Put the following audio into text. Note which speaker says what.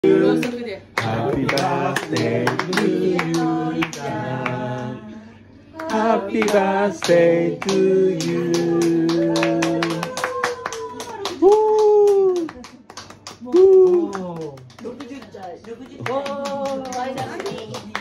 Speaker 1: Happy birthday to you, Happy birthday to you. Woo! Woo!
Speaker 2: 60歳。60歳。おー、前だし。